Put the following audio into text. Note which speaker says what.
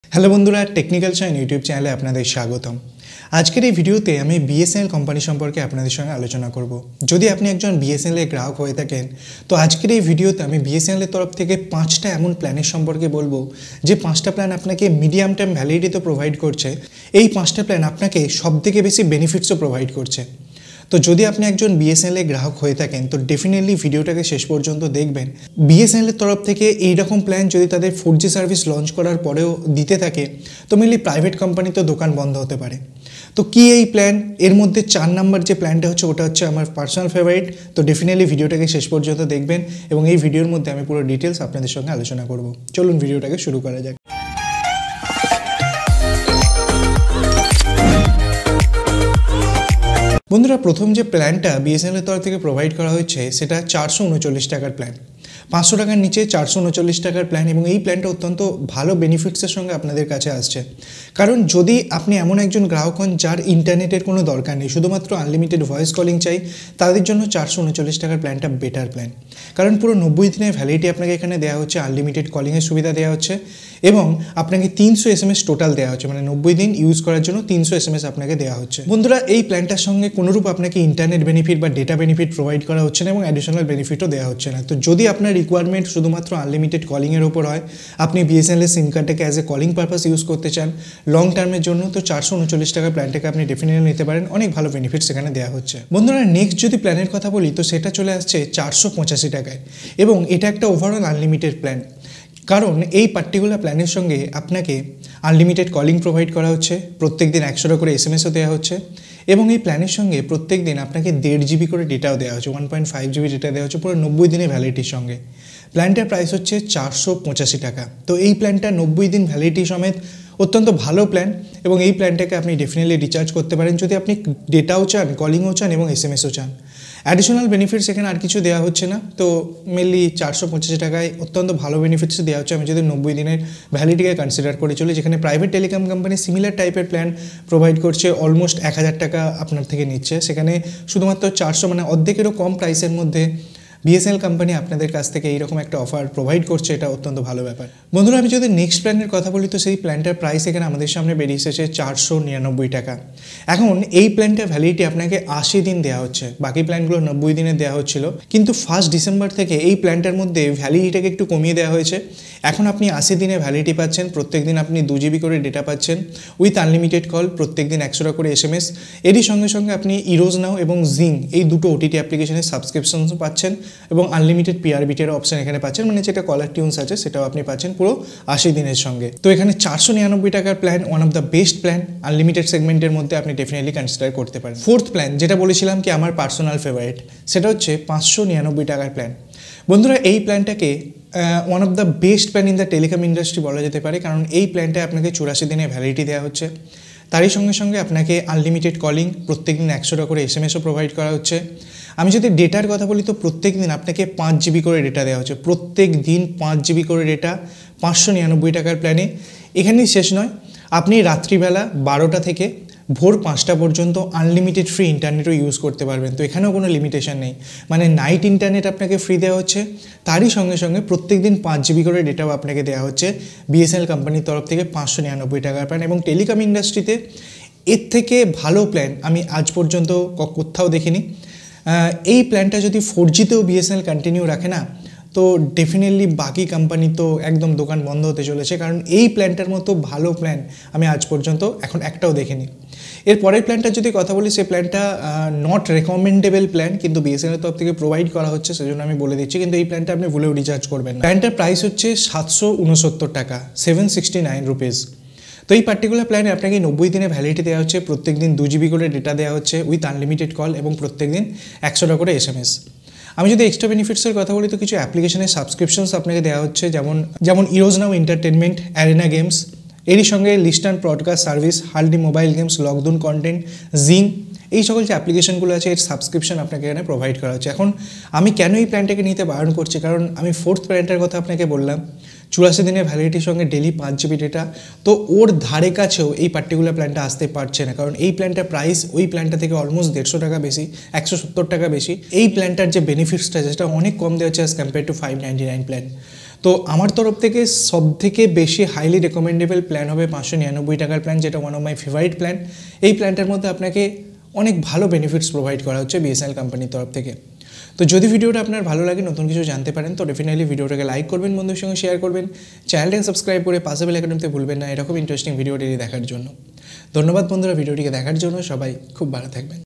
Speaker 1: Hello বন্ধুরা, technical shine YouTube চ্যানেলে আপনাদের স্বাগতম। আজকের এই ভিডিওতে আমি বিএসএনএল কোম্পানি সম্পর্কে আপনাদের সঙ্গে আলোচনা করব। যদি আপনি একজন বিএসএনএল এর গ্রাহক হয়ে থাকেন তো আজকের এই ভিডিওতে আমি বিএসএনএল এর তরফ থেকে 5টা এমন প্ল্যানের সম্পর্কে বলবো যে 5টা প্ল্যান আপনাকে মিডিয়াম টার্ম ভ্যালিডিটি তো প্রোভাইড করছে, এই 5টা প্ল্যান আপনাকে সবথেকে বেশি বেনিফিটসও প্রোভাইড করছে। তো যদি আপনি একজন বিএসএনএল এর গ্রাহক হয়ে থাকেন তো ডেফিনেটলি ভিডিওটাকে শেষ পর্যন্ত দেখবেন। বিএসএনএল এর তরফ থেকে এইরকম প্ল্যান যদি তাদের 4G সার্ভিস লঞ্চ করার পরেও দিতে থাকে তো মেনলি প্রাইভেট কোম্পানি তো দোকান বন্ধ হতে পারে। তো কি এই প্ল্যান, এর মধ্যে 4 নাম্বার যে প্ল্যানটা হচ্ছে ওটা হচ্ছে আমার পার্সোনাল ফেভারিট। তো ডেফিনেটলি ভিডিওটাকে শেষ পর্যন্ত দেখবেন এবং এই ভিডিওর মধ্যে আমি পুরো ডিটেলস আপনাদের সঙ্গে আলোচনা করব। চলুন ভিডিওটাকে শুরু করা যাক। বন্ধুরা, প্রথম যে প্ল্যানটা বিএসএনএল এর তরফ থেকে প্রোভাইড করা হচ্ছে সেটা 439 টাকার প্ল্যান। 500 টাকার নিচে 439 টাকার প্ল্যান এবং এই প্ল্যানটা অত্যন্ত ভালো বেনিফিটসের সঙ্গে আপনাদের কাছে আসছে। কারণ যদি আপনি এমন একজন গ্রাহক হন যার ইন্টারনেটের কোনো দরকার নেই, শুধুমাত্র আনলিমিটেড ভয়েস কলিং চাই, তাদের জন্য 439 টাকার প্ল্যানটা বেটার প্ল্যান। কারণ পুরো 90 দিনের ভ্যালিডিটি আপনাকে এখানে দেওয়া হচ্ছে, আনলিমিটেড কলিংয়ের সুবিধা দেওয়া হচ্ছে এবং আপনাকে 300 SMS টোটাল দেওয়া হচ্ছে, মানে 90 দিন ইউজ করার জন্য 300 SMS আপনাকে দেওয়া হচ্ছে। বন্ধুরা, এই প্ল্যানটার সঙ্গে কোনোরূপ আপনাকে ইন্টারনেট বেনিফিট বা ডেটা বেনিফিট প্রোভাইড করা হচ্ছে না এবং অ্যাডিশনাল বেনিফিটও দেওয়া হচ্ছে না। তো যদি আপনার রিকোয়ারমেন্ট শুধুমাত্র আনলিমিটেড কলিংয়ের ওপর হয়, আপনি বিএসএনএল এর সিম কার্ডটাকে as a calling purpose use করতে চান লং টার্মের জন্য, তো 439 টাকার প্ল্যানটাকে আপনি ডেফিনেটলি নিতে পারেন। অনেক ভালো বেনিফিট সেখানে দেওয়া হচ্ছে। বন্ধুরা, নেক্সট যদি প্ল্যানের কথা বলি তো সেটা চলে আসছে 485 টাকায় এবং এটা একটা ওভারঅল আনলিমিটেড প্ল্যান। কারণ এই পার্টিকুলার প্ল্যানের সঙ্গে আপনাকে আনলিমিটেড কলিং প্রোভাইড করা হচ্ছে, প্রত্যেক দিন 100 করে SMSও দেওয়া হচ্ছে এবং এই প্ল্যানের সঙ্গে প্রত্যেক দিন আপনাকে 1.5 GB করে ডেটাও দেওয়া হচ্ছে, 1.5 GB ডেটা দেওয়া হচ্ছে পুরো 90 দিনের ভ্যালিডিটির সঙ্গে। প্ল্যানটার প্রাইস হচ্ছে 485 টাকা। তো এই প্ল্যানটা 90 দিন ভ্যালিডিটি সমেত অত্যন্ত ভালো প্ল্যান এবং এই প্ল্যানটাকে আপনি ডেফিনেটলি রিচার্জ করতে পারেন যদি আপনি ডেটাও চান, কলিংও চান এবং SMSও চান। অ্যাডিশনাল বেনিফিটস এখানে আর কিছু দেওয়া হচ্ছে না। তো মেনলি 485 টাকায় অত্যন্ত ভালো বেনিফিটস দেওয়া হচ্ছে। আমি যদি 90 দিনের ভ্যালিডিটিকে কনসিডার করে চলি, যেখানে প্রাইভেট টেলিকম কোম্পানি সিমিলার টাইপের প্ল্যান প্রোভাইড করছে, অলমোস্ট 1000 টাকা আপনার থেকে নিচ্ছে, সেখানে শুধুমাত্র 400 মানে অর্ধেকেরও কম প্রাইসের মধ্যে বিএসএনএল কোম্পানি আপনাদের কাছ থেকে এইরকম একটা অফার প্রোভাইড করছে, এটা অত্যন্ত ভালো ব্যাপার। বন্ধুরা, আমি যদি নেক্সট প্ল্যানের কথা বলি তো সেই প্ল্যানটার প্রাইস এখানে আমাদের সামনে বেরিয়ে এসেছে 499 টাকা। এখন এই প্ল্যানটার ভ্যালিডিটি আপনাকে 80 দিন দেওয়া হচ্ছে, বাকি প্ল্যানগুলো 90 দিনে দেওয়া হচ্ছিল, কিন্তু 1 ডিসেম্বর থেকে এই প্ল্যানটার মধ্যে ভ্যালিডিটিটাকে একটু কমিয়ে দেওয়া হয়েছে। এখন আপনি 80 দিনে ভ্যালিডিটি পাচ্ছেন, প্রত্যেক দিন আপনি 2 GB করে ডেটা পাচ্ছেন উইথ আনলিমিটেড কল, প্রত্যেক দিন 100 করে SMS। এরই সঙ্গে সঙ্গে আপনি ইরোজ নাও এবং জিং এই দুটো OTT অ্যাপ্লিকেশনের সাবস্ক্রিপশনও পাচ্ছেন এবং আনলিমিটেড PRBT অপশন এখানে পাচ্ছেন, মানে যেটা কলার টিউনস আছে সেটাও আপনি পাচ্ছেন পুরো 80 দিনের সঙ্গে। তো এখানে 499 টাকার plan one of the best plan unlimited সেগমেন্টের মধ্যে আপনি ডেফিনেটলি কনসিডার করতে পারেন। ফোর্থ প্ল্যান, যেটা বলেছিলাম কি আমার পার্সোনাল ফেভারিট, সেটা হচ্ছে 599 টাকার প্ল্যান। বন্ধুরা, এই প্ল্যানটাকে one of the best plan in the telecom industry বলা যেতে পারে, কারণ এই প্ল্যানটায় আপনাকে 84 দিনের ভ্যালিডিটি দেওয়া হচ্ছে, তারই সঙ্গে সঙ্গে আপনাকে আনলিমিটেড কলিং, প্রত্যেক দিন 100 করে SMSও প্রোভাইড করা হচ্ছে। আমি যদি ডেটার কথা বলি তো প্রত্যেক দিন আপনাকে 5 GB করে ডেটা দেওয়া হচ্ছে, প্রত্যেক দিন 5 GB করে ডেটা 599 টাকার প্ল্যানে। এখানেই শেষ নয়, আপনি রাত্রিবেলা 12টা থেকে ভোর 5টা পর্যন্ত আনলিমিটেড ফ্রি ইন্টারনেটও ইউজ করতে পারবেন। তো এখানেও কোনো লিমিটেশন নেই, মানে নাইট ইন্টারনেট আপনাকে ফ্রি দেওয়া হচ্ছে, তারই সঙ্গে সঙ্গে প্রত্যেক দিন 5 GB করে ডেটাও আপনাকে দেওয়া হচ্ছে বিএসএনএল কোম্পানির তরফ থেকে 599 টাকার প্ল্যান। এবং টেলিকম ইন্ডাস্ট্রিতে এর থেকে ভালো প্ল্যান আমি আজ পর্যন্ত কোথাও দেখিনি। এই প্ল্যানটা যদি 4Gতেও বিএসএনএল কন্টিনিউ রাখে না তো ডেফিনেটলি বাকি কোম্পানি তো একদম দোকান বন্ধ হতে চলেছে, কারণ এই প্ল্যানটার মতো ভালো প্ল্যান আমি আজ পর্যন্ত এখন একটাও দেখিনি। এর পরের প্ল্যানটা যদি কথা বলি, সেই প্ল্যানটা নট রেকমেন্ডেবল প্ল্যান, কিন্তু বিএসএনএল তরফ থেকে প্রোভাইড করা হচ্ছে সেজন্য আমি বলে দিচ্ছি, কিন্তু এই প্ল্যানটা আপনি ভুলেও রিচার্জ করবেন না। প্ল্যানটার প্রাইস হচ্ছে 769 টাকা, 769 রুপিস। তো এই পার্টিকুলার প্ল্যানে আপনাকে 90 দিনে ভ্যালিডিটি দেওয়া হচ্ছে, প্রত্যেক দিন 2 GB করে ডেটা দেওয়া হচ্ছে উইথ আনলিমিটেড কল এবং প্রত্যেক দিন 100 করে SMS। আমি যদি এক্সট্রা বেনিফিটসের কথা বলি তো কিছু অ্যাপ্লিকেশনের সাবস্ক্রিপশনস আপনাকে দেওয়া হচ্ছে, যেমন Eros Now entertainment, Arena games, এরই সঙ্গে লিস্ট অ্যান্ড ব্রডকাস্ট সার্ভিস, হালডি mobile games, lockdown content, Zing, এই সকল যে অ্যাপ্লিকেশনগুলো আছে এর সাবস্ক্রিপশন আপনাকে এখানে প্রোভাইড করা হচ্ছে। এখন আমি কেন এই প্ল্যানটাকে নিতে বারণ করছি, কারণ আমি ফোর্থ প্ল্যানটার কথা আপনাকে বললাম, 84 দিনের ভ্যালিডিটির সঙ্গে ডেলি 5 GB ডেটা, তো ওর ধারে কাছেও এই পার্টিকুলার প্ল্যানটা আসতে পারছে না, কারণ এই প্ল্যানটার প্রাইস ওই প্ল্যানটা থেকে অলমোস্ট 150 টাকা বেশি, 170 টাকা বেশি। এই প্ল্যানটার যে বেনিফিটসটা সেটা অনেক কম দেওয়া হচ্ছে অ্যাজ কম্পেয়ার টু 599 প্ল্যান। তো আমার তরফ থেকে সবথেকে বেশি হাইলি রেকমেন্ডেবল প্ল্যান হবে 599 টাকার প্ল্যান, যেটা one of my favourite plan. এই প্ল্যানটার মধ্যে আপনাকে অনেক ভালো বেনিফিটস প্রোভাইড করা হচ্ছে বিএসএনএল কোম্পানির তরফ থেকে। তো যদি ভিডিওটা আপনার ভালো লাগে, নতুন কিছু জানতে পারেন, তো ডেফিনেটলি ভিডিওটাকে লাইক করবেন, বন্ধুদের সঙ্গে শেয়ার করবেন, চ্যানেলটাকে সাবস্ক্রাইব করে পাশে বেল আইকনটা ভুলবেন না এরকম ইন্টারেস্টিং ভিডিওটি দেখার জন্য। ধন্যবাদ বন্ধুরা ভিডিওটিকে দেখার জন্য, সবাই খুব ভালো থাকবেন।